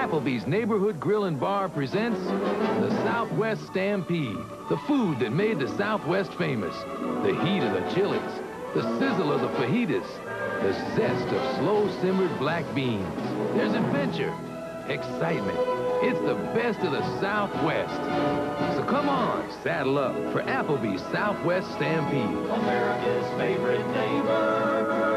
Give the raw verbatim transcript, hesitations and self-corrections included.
Applebee's Neighborhood Grill and Bar presents the Southwest Stampede, the food that made the Southwest famous. The heat of the chilies, the sizzle of the fajitas, the zest of slow-simmered black beans. There's adventure, excitement. It's the best of the Southwest. So come on, saddle up for Applebee's Southwest Stampede. America's favorite neighbor.